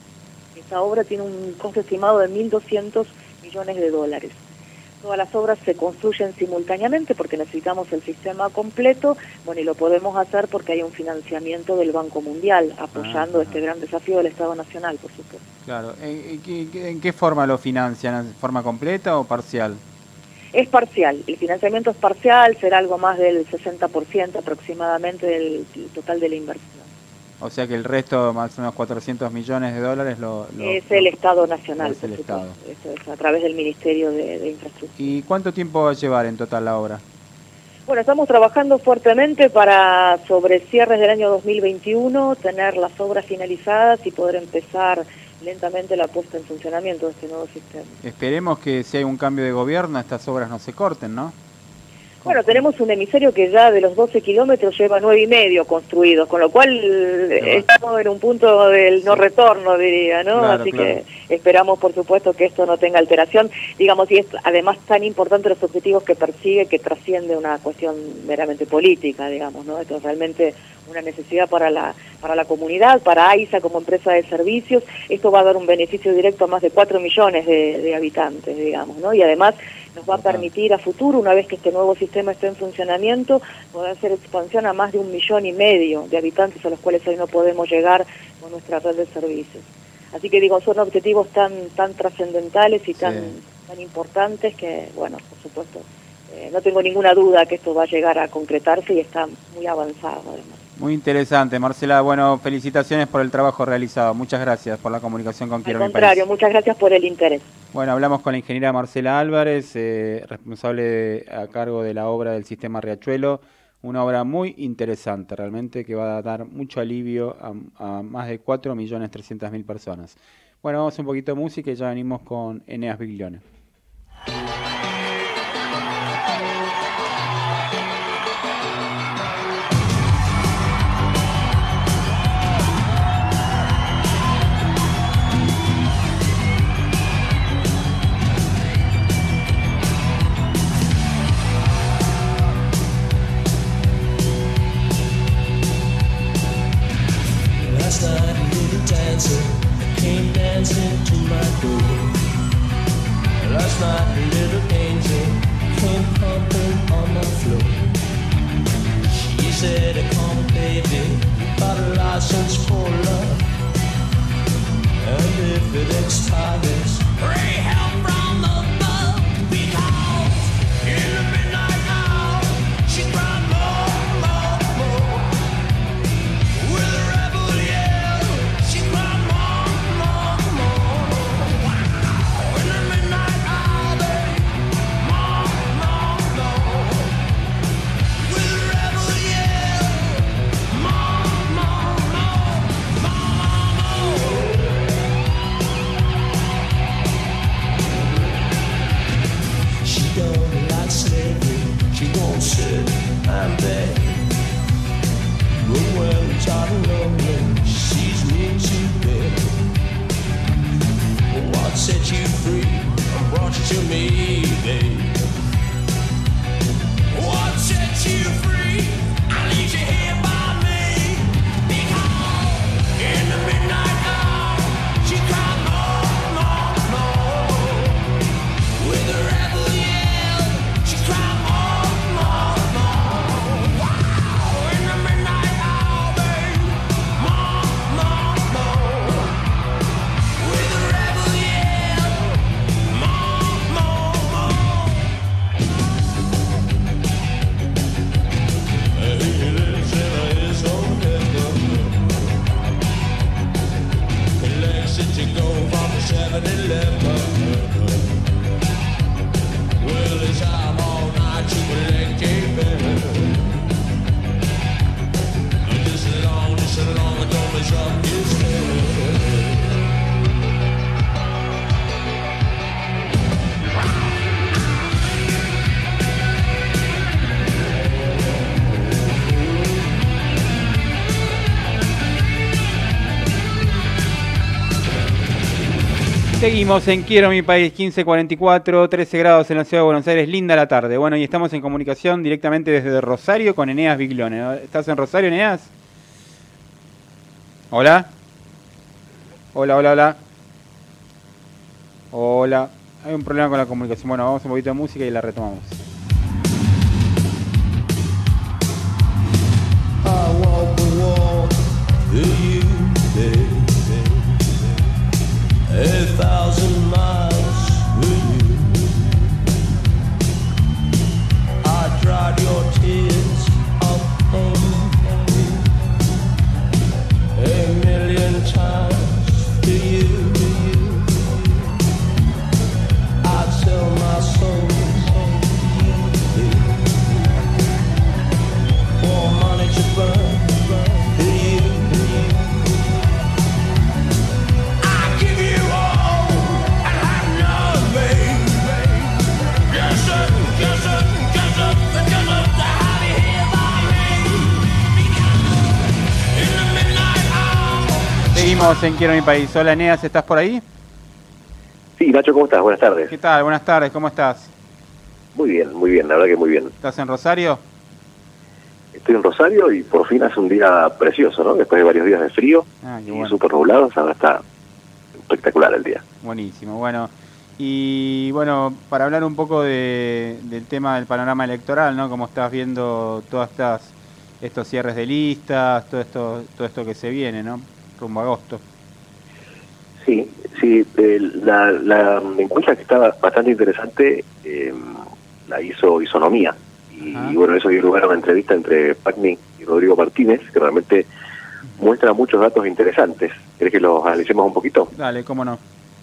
Esta obra tiene un costo estimado de mil doscientos millones de dólares. Todas las obras se construyen simultáneamente porque necesitamos el sistema completo, bueno, y lo podemos hacer porque hay un financiamiento del Banco Mundial apoyando ah, este gran desafío del Estado Nacional, por supuesto. Claro. ¿En, en, en qué forma lo financian? ¿En forma completa o parcial? Es parcial, el financiamiento es parcial, será algo más del sesenta por ciento aproximadamente del total de la inversión. O sea que el resto, más o menos cuatrocientos millones de dólares, lo, lo es el Estado Nacional. Es el Estado. Eso es a través del Ministerio de, de Infraestructura. ¿Y cuánto tiempo va a llevar en total la obra? Bueno, estamos trabajando fuertemente para, sobre cierres del año dos mil veintiuno, tener las obras finalizadas y poder empezar lentamente la puesta en funcionamiento de este nuevo sistema. Esperemos que si hay un cambio de gobierno estas obras no se corten, ¿no? Bueno, tenemos un emisario que ya de los doce kilómetros lleva nueve y medio construidos, con lo cual estamos en un punto del no retorno, diría, ¿no? Claro, Así claro. que esperamos, por supuesto, que esto no tenga alteración. Digamos, y es además tan importante los objetivos que persigue que trasciende una cuestión meramente política, digamos, ¿no? Esto es realmente una necesidad para la para la comunidad, para AISA como empresa de servicios. Esto va a dar un beneficio directo a más de cuatro millones de, de habitantes, digamos, ¿no? Y además nos va a permitir a futuro, una vez que este nuevo sistema esté en funcionamiento, poder hacer expansión a más de un millón y medio de habitantes a los cuales hoy no podemos llegar con nuestra red de servicios. Así que digo, son objetivos tan tan trascendentales y tan, sí. tan importantes que, bueno, por supuesto, eh, no tengo ninguna duda que esto va a llegar a concretarse y está muy avanzado además. Muy interesante, Marcela. Bueno, felicitaciones por el trabajo realizado. Muchas gracias por la comunicación con Quiero Mi País. Al contrario, muchas gracias por el interés. Bueno, hablamos con la ingeniera Marcela Álvarez, eh, responsable de, a cargo de la obra del sistema Riachuelo. Una obra muy interesante, realmente, que va a dar mucho alivio a, a más de cuatro millones trescientas mil personas. Bueno, vamos a un poquito de música y ya venimos con Eneas Biglione. Last night a little dancer came dancing to my door. Last night a little angel came pumping on my floor. She said, come baby, got a license for love. And if it expires, pray help from above. Because in the midnight hour, she cried more, more, more. With a rebel yell, she cried more, more, more. Wow. In the midnight hour, babe, more, more, more. With a rebel yell, more, more, more, more, more. She don't like slavery, she won't sit and beg. But when I'm tired and lonely, she sees me to bed. What set you free and brought you to me, babe? What set you free? I need you here by me. Because in the midnight hour, she cried more, more, more. With a rebel yell, she cried more, more, more. Wow, in the midnight hour, babe, more, more, more. With a rebel yell, more, more, more. Seguimos en Quiero mi país, quince cuarenta y cuatro, trece grados en la ciudad de Buenos Aires, linda la tarde. Bueno, y estamos en comunicación directamente desde Rosario con Eneas Biglone, ¿no? ¿Estás en Rosario, Eneas? Hola. Hola, hola, hola. Hola. Hay un problema con la comunicación. Bueno, vamos a un poquito de música y la retomamos. I walk the walk to you, baby. A thousand miles with you. I dried your tears of pain a million times to you. I'd sell my soul for money to burn. Seguimos en Quiero mi país. Hola, Eneas, ¿estás por ahí? Sí, Nacho, ¿cómo estás? Buenas tardes. ¿Qué tal? Buenas tardes, ¿cómo estás? Muy bien, muy bien, la verdad que muy bien. ¿Estás en Rosario? Estoy en Rosario y por fin hace un día precioso, ¿no? Después de varios días de frío Ah, qué y bueno. súper nublados, ahora está espectacular el día. Buenísimo, bueno. Y bueno, para hablar un poco de, del tema del panorama electoral, ¿no? Cómo estás viendo todas estas estos cierres de listas, todo esto todo esto que se viene, ¿no? Rumbo a agosto. Sí, sí, eh, la, la encuesta que estaba bastante interesante eh, la hizo Isonomía. Y, y bueno, eso dio lugar a una entrevista entre Pacni y Rodrigo Martínez, que realmente muestra muchos datos interesantes. ¿Querés que los analicemos un poquito? Dale, cómo no.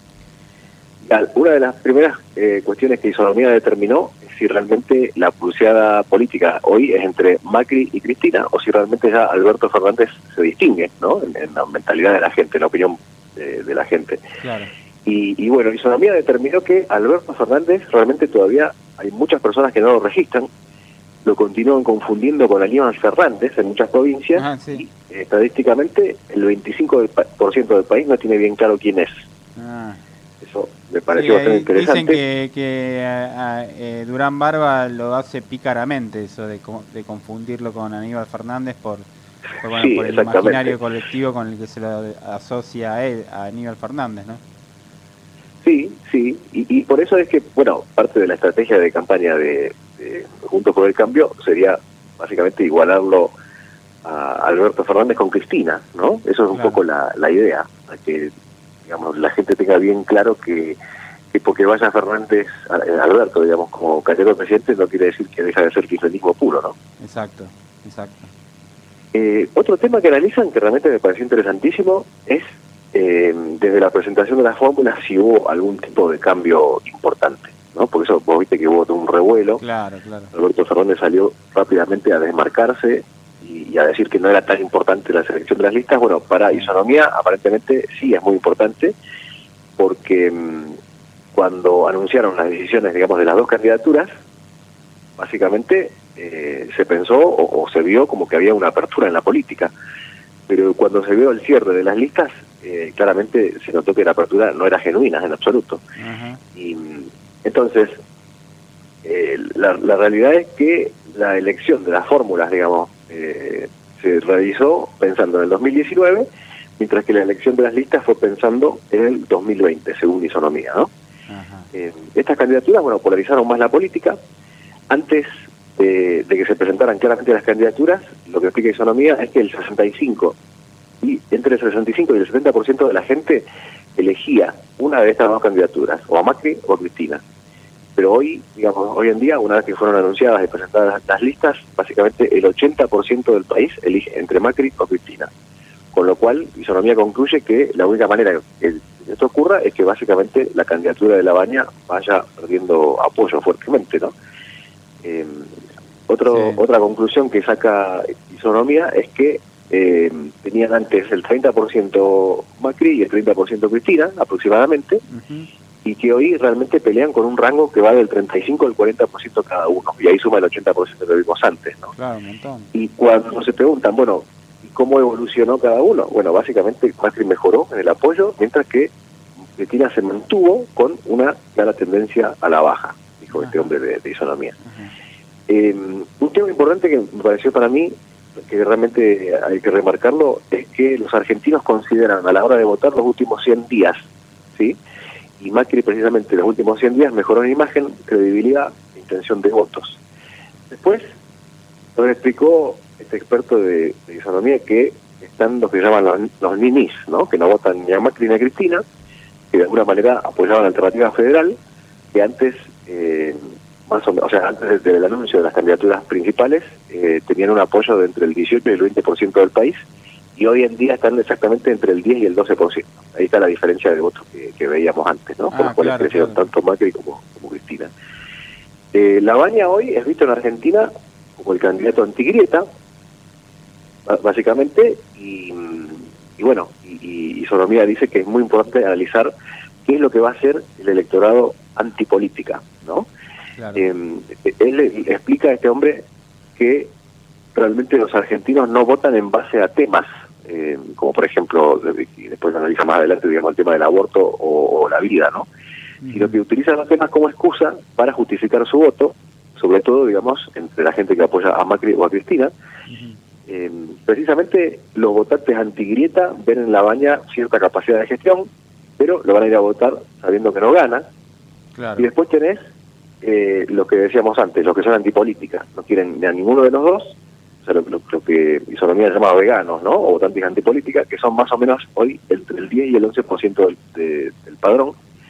Una de las primeras eh, cuestiones que Isonomía determinó es si realmente la pulseada política hoy es entre Macri y Cristina, o si realmente ya Alberto Fernández se distingue, ¿no? En, en la mentalidad de la gente, en la opinión de, de la gente. Claro. Y, y bueno, Isonomía determinó que Alberto Fernández realmente todavía hay muchas personas que no lo registran, lo continúan confundiendo con Aníbal Fernández en muchas provincias. Ah, sí. Y, estadísticamente el veinticinco por ciento del país no tiene bien claro quién es. Ah. Eso me pareció Sí, bastante eh, interesante. Dicen que, que a- a- eh, Durán Barba lo hace pícaramente, eso de, co- de confundirlo con Aníbal Fernández por, por, bueno, Sí, por el exactamente. imaginario colectivo con el que se lo asocia a él, a Aníbal Fernández, ¿no? Sí, sí, y, y por eso es que, bueno, parte de la estrategia de campaña de, de Juntos por el Cambio sería básicamente igualarlo a Alberto Fernández con Cristina, ¿no? Eso es un Claro. poco la, la idea, a que, digamos, la gente tenga bien claro que, que porque vaya Fernández, a- Alberto, digamos, como candidato a presidente, no quiere decir que deja de ser kirchnerismo puro, ¿no? Exacto, exacto. Eh, otro tema que analizan, que realmente me pareció interesantísimo, es eh, desde la presentación de las fórmulas si hubo algún tipo de cambio importante, ¿no? Porque eso, vos viste que hubo todo un revuelo. Claro, claro. Alberto Fernández salió rápidamente a desmarcarse y, y a decir que no era tan importante la selección de las listas. Bueno, para Isonomía aparentemente sí es muy importante, porque mm, cuando anunciaron las decisiones, digamos, de las dos candidaturas, básicamente eh, se pensó o, o se vio como que había una apertura en la política. Pero cuando se vio el cierre de las listas, eh, claramente se notó que la apertura no era genuina en absoluto. Ajá. Y mm, entonces, eh, la, la realidad es que la elección de las fórmulas, digamos, eh, se realizó pensando en el dos mil diecinueve, mientras que la elección de las listas fue pensando en el dos mil veinte, según Isonomía, ¿no? Eh, estas candidaturas, bueno, polarizaron más la política. Antes de, de que se presentaran claramente las candidaturas, lo que explica Isonomía es que el sesenta y cinco y entre el sesenta y cinco y el setenta por ciento de la gente elegía una de estas dos candidaturas, o a Macri o a Cristina. Pero hoy, digamos, hoy en día, una vez que fueron anunciadas y presentadas las listas, básicamente el ochenta por ciento del país elige entre Macri o Cristina. Con lo cual, Isonomía concluye que la única manera que esto ocurra es que básicamente la candidatura de La Baña vaya perdiendo apoyo fuertemente, ¿no? Eh, otro, Sí. Otra conclusión que saca Isonomía es que eh, tenían antes el treinta por ciento Macri y el treinta por ciento Cristina, aproximadamente, y que hoy realmente pelean con un rango que va del treinta y cinco al cuarenta por ciento cada uno, y ahí suma el ochenta por ciento que vimos antes, ¿no? Claro, un montón. Y cuando se preguntan, bueno, ¿y cómo evolucionó cada uno? Bueno, básicamente Macri mejoró en el apoyo, mientras que Cristina se mantuvo con una clara tendencia a la baja, dijo este hombre de, de Isonomía. Eh, un tema importante que me pareció para mí, que realmente hay que remarcarlo, es que los argentinos consideran a la hora de votar los últimos cien días, ¿sí? Y Macri precisamente los últimos cien días mejoró en imagen, credibilidad, intención de votos. Después nos explicó este experto de, de Isonomía que están los que llaman los, los ninis, ¿no? Que no votan ni a Macri ni a Cristina, que de alguna manera apoyaban la alternativa federal, que antes, eh, más o menos, o sea, antes del anuncio de las candidaturas principales, eh, tenían un apoyo de entre el dieciocho y el veinte por ciento del país, y hoy en día están exactamente entre el diez y el doce por ciento. Ahí está la diferencia de votos que, que veíamos antes, ¿no? Por Ah, los cuales claro, crecieron claro. tanto Macri como, como Cristina. Eh, Labaña hoy es visto en Argentina como el candidato antigrieta, b- básicamente, y, y bueno, y, y, y Sonomía dice que es muy importante analizar qué es lo que va a hacer el electorado antipolítica, ¿no? Claro. Eh, él le explica a este hombre que realmente los argentinos no votan en base a temas, eh, como por ejemplo, y después lo analiza más adelante, digamos, el tema del aborto o, o la vida, ¿no? Sino que utilizan los temas como excusa para justificar su voto, sobre todo, digamos, entre la gente que apoya a Macri o a Cristina. Eh, precisamente los votantes antigrieta ven en Labaña cierta capacidad de gestión, pero lo van a ir a votar sabiendo que no gana. Claro. Y después tenés eh, lo que decíamos antes, los que son antipolíticas, no quieren ni a ninguno de los dos, o sea, lo, lo, lo que Isonomía llama veganos, ¿no? O votantes antipolíticas, que son más o menos hoy entre el diez y el once por ciento del, de, del padrón.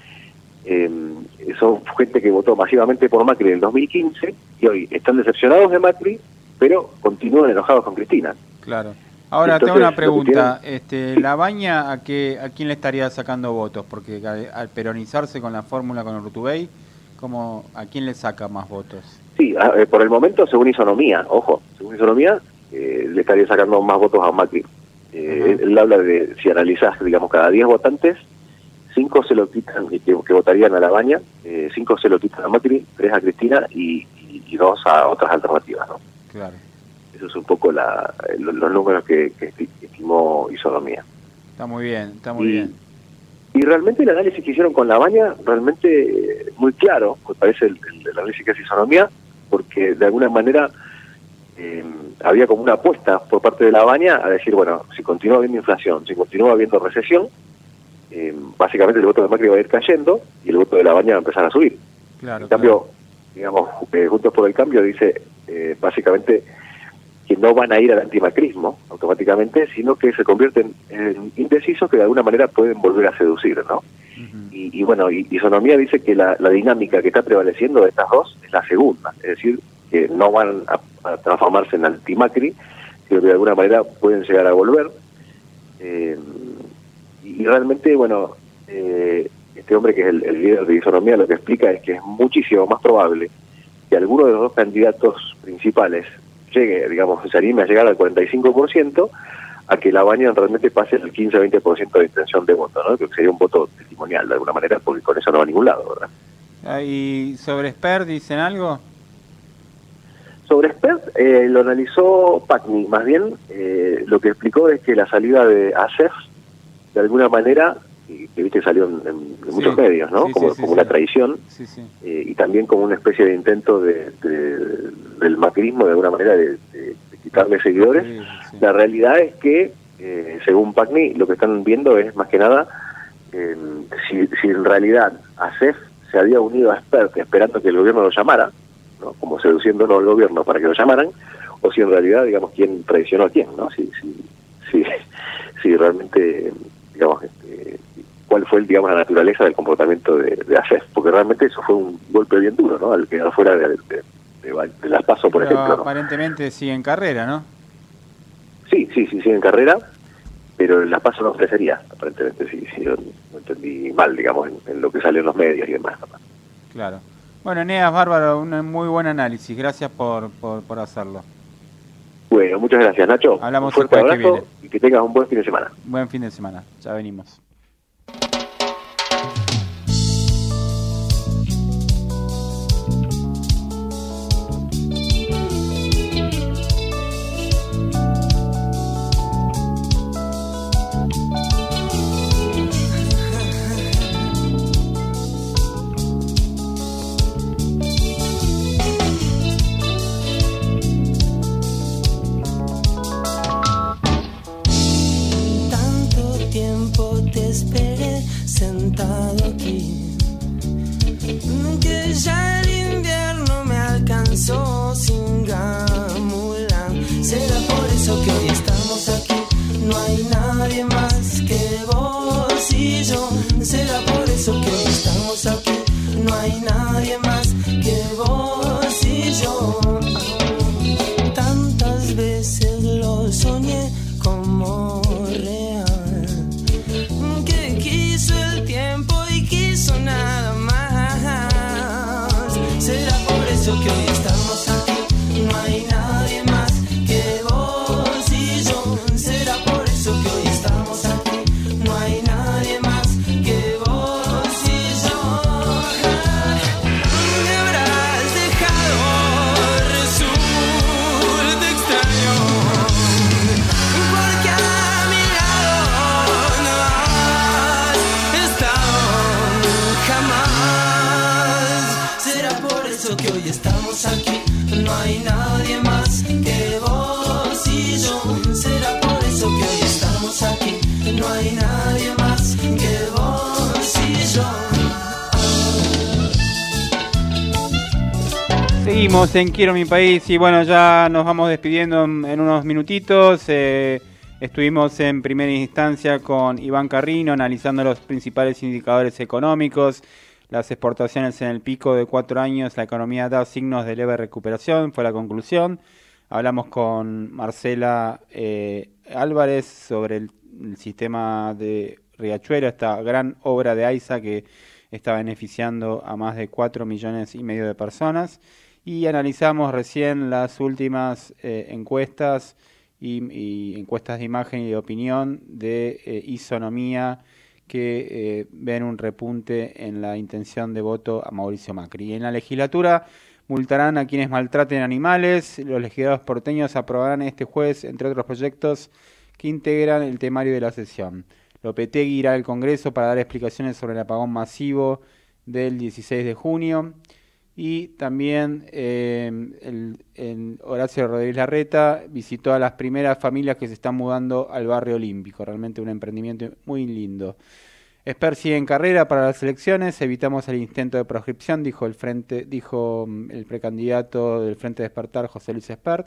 Eh, son gente que votó masivamente por Macri en el dos mil quince y hoy están decepcionados de Macri, pero continúan enojados con Cristina. Claro. Ahora Entonces, tengo una lo que pregunta. Este, ¿Labaña a qué a quién le estaría sacando votos? Porque al, al peronizarse con la fórmula con Urtubey, ¿cómo, ¿a quién le saca más votos? Sí, a- eh, por el momento, según Isonomía, ojo, según Isonomía, eh, le estaría sacando más votos a Macri. Eh, él, él habla de, si analizás, digamos, cada diez votantes, cinco se lo quitan, que, que votarían a Labaña, eh, cinco se lo quitan a Macri, tres a Cristina y, y, y dos a otras alternativas, ¿no? Claro. Eso es un poco la, los, los números que, que esti- estimó Isonomía. Está muy bien, está muy Y- bien. Y realmente el análisis que hicieron con Labaña, realmente eh, muy claro, me parece el, el- el análisis que hace Isonomía, porque de alguna manera eh, había como una apuesta por parte de Labaña a decir, bueno, si continúa habiendo inflación, si continúa habiendo recesión, eh, básicamente el voto de Macri va a ir cayendo y el voto de Labaña va a empezar a subir. Claro, En cambio, digamos, eh, Juntos por el Cambio dice eh, básicamente que no van a ir al antimacrismo automáticamente, sino que se convierten en indecisos que de alguna manera pueden volver a seducir, ¿no? Y, y bueno, y Isonomía dice que la, la dinámica que está prevaleciendo de estas dos es la segunda, es decir, que no van a, a transformarse en antimacri, sino que de alguna manera pueden llegar a volver. Eh, y, y realmente, bueno, eh, este hombre que es el, el líder de Isonomía lo que explica es que es muchísimo más probable que alguno de los dos candidatos principales llegue, digamos, se anime a llegar al cuarenta y cinco por ciento, a que Labaña realmente pase el quince a veinte por ciento de intención de voto, ¿no? Que sería un voto testimonial de alguna manera, porque con eso no va a ningún lado, ¿verdad? Ah, ¿y sobre Sper dicen algo? Sobre Spert, eh, lo analizó Pacni, más bien eh, lo que explicó es que la salida de Acef, de alguna manera, y que viste salió en, en- en muchos medios, ¿no? sí, como sí, sí, como sí. una traición, Sí, sí. eh, y también como una especie de intento de, de- del macrismo, de alguna manera, de, de- de quitarle seguidores. La realidad es que, eh, según Pacni, lo que están viendo es más que nada eh, si, si en realidad Acef se había unido a Spert esperando que el gobierno lo llamara, ¿no? Como seduciéndolo al gobierno para que lo llamaran, o si en realidad, digamos, quién traicionó a quién, ¿no? Si, si, si, si realmente, digamos, este, cuál fue, digamos, la naturaleza del comportamiento de, de Acef, porque realmente eso fue un golpe bien duro, ¿no? Al quedar fuera de, de, de, de las PASO, por Pero ejemplo, ¿no? aparentemente sigue en carrera, ¿no? Sí, sí, sí, sigue en carrera, pero en las PASO no ofrecería, aparentemente, sí, sí, yo no entendí mal, digamos, en, en lo que salió en los medios y demás. Claro. Bueno, Eneas, bárbaro, un muy buen análisis. Gracias por, por, por hacerlo. Bueno, muchas gracias, Nacho. Hablamos un fuerte el jueves que abrazo y que tengas un buen fin de semana. Buen fin de semana. Ya venimos. ya el invierno me alcanzó sin Gamulan. Será por eso que hoy estamos aquí, no hay nadie más que vos y yo. Será por eso que hoy estamos aquí, no hay nadie más que vos y yo. Tantas veces lo soñé como real, que quiso el tiempo y quiso nada más. Será por eso que hoy estamos aquí, no hay nadie más que vos y yo. Será por eso que hoy estamos aquí, no hay nadie más que vos y yo. Me habrás dejado, resulta extraño, porque a mi lado no has estado jamás. Será por eso que hoy estamos aquí, no hay nadie más que vos y yo. Será por eso que hoy estamos aquí, no hay nadie más que vos y yo. Seguimos en Quiero mi país y bueno, ya nos vamos despidiendo en, en unos minutitos. Eh, estuvimos en primera instancia con Iván Carrino analizando los principales indicadores económicos, las exportaciones en el pico de cuatro años, la economía da signos de leve recuperación, fue la conclusión. Hablamos con Marcela eh, Álvarez sobre el, el sistema de Riachuelo, esta gran obra de AISA que está beneficiando a más de cuatro millones y medio de personas. Y analizamos recién las últimas eh, encuestas y, y encuestas de imagen y de opinión de eh, Isonomía que eh, ven un repunte en la intención de voto a Mauricio Macri. En la legislatura multarán a quienes maltraten animales. Los legisladores porteños aprobarán este jueves, entre otros proyectos, que integran el temario de la sesión. Lopetegui irá al Congreso para dar explicaciones sobre el apagón masivo del dieciséis de junio. Y también eh, el, el Horacio Rodríguez Larreta visitó a las primeras familias que se están mudando al barrio olímpico. Realmente un emprendimiento muy lindo. Esper sigue en carrera para las elecciones. Evitamos el intento de proscripción, dijo el frente, dijo el precandidato del Frente Despertar, José Luis Espert.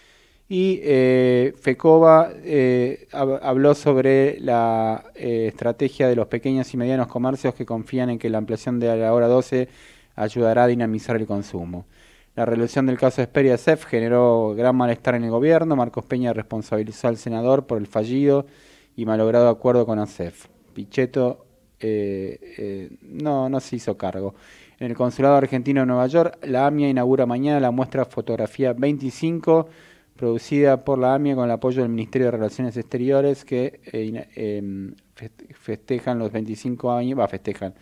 Y eh, FECOBA eh, habló sobre la eh, estrategia de los pequeños y medianos comercios que confían en que la ampliación de la hora doce ayudará a dinamizar el consumo. La resolución del caso Esper y A S E F generó gran malestar en el gobierno. Marcos Peña responsabilizó al senador por el fallido y malogrado acuerdo con A S E F. Pichetto eh, eh, no, no se hizo cargo. En el Consulado Argentino de Nueva York, la AMIA inaugura mañana la muestra Fotografía veinticinco, producida por la AMIA con el apoyo del Ministerio de Relaciones Exteriores, que eh, eh, festejan los veinticinco años, va, festejan,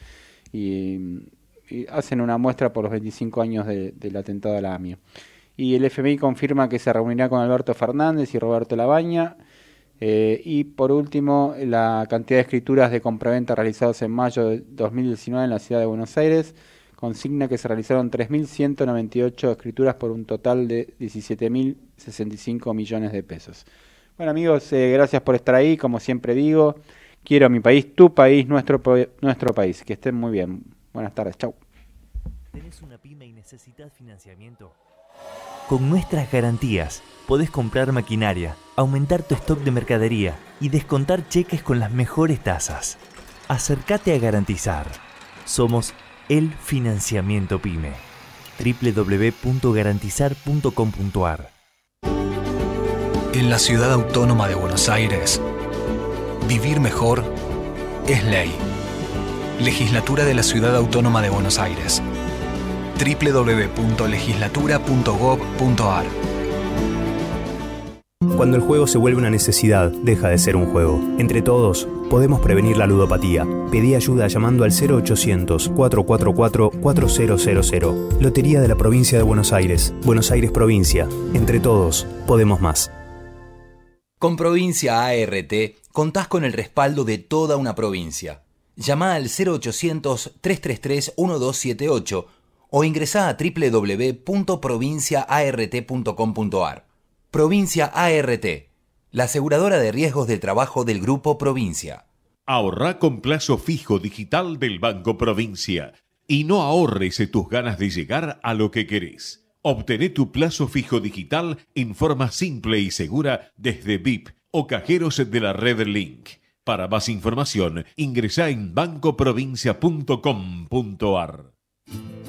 y, y hacen una muestra por los veinticinco años de, del atentado a la AMIA. Y el F M I confirma que se reunirá con Alberto Fernández y Roberto Labaña. Eh, y por último, la cantidad de escrituras de compraventa realizadas en mayo de dos mil diecinueve en la ciudad de Buenos Aires consigna que se realizaron tres mil ciento noventa y ocho escrituras por un total de diecisiete mil sesenta y cinco millones de pesos. Bueno amigos, eh, gracias por estar ahí, como siempre digo, quiero mi país, tu país, nuestro, nuestro país. Que estén muy bien. Buenas tardes, chau. ¿Tenés una pyme y necesitas financiamiento? Con nuestras garantías podés comprar maquinaria, aumentar tu stock de mercadería y descontar cheques con las mejores tasas. Acércate a Garantizar. Somos el financiamiento pyme. doble u doble u doble u punto garantizar punto com punto a r. En la Ciudad Autónoma de Buenos Aires, vivir mejor es ley. Legislatura de la Ciudad Autónoma de Buenos Aires. doble u doble u doble u punto legislatura punto gob punto a r. Cuando el juego se vuelve una necesidad, deja de ser un juego. Entre todos, podemos prevenir la ludopatía. Pedí ayuda llamando al cero ochocientos, cuatro cuatro cuatro, cuatro cero cero cero. Lotería de la Provincia de Buenos Aires. Buenos Aires Provincia. Entre todos, podemos más. Con Provincia A R T, contás con el respaldo de toda una provincia. Llama al cero ochocientos, tres tres tres, uno dos siete ocho o ingresá a doble u doble u doble u punto provincia a r t punto com punto a r. Provincia A R T, la aseguradora de riesgos del trabajo del Grupo Provincia. Ahorrá con plazo fijo digital del Banco Provincia. y no ahorres tus ganas de llegar a lo que querés. Obtené tu plazo fijo digital en forma simple y segura desde V I P o cajeros de la red Link. Para más información, ingresá en banco provincia punto com punto ar.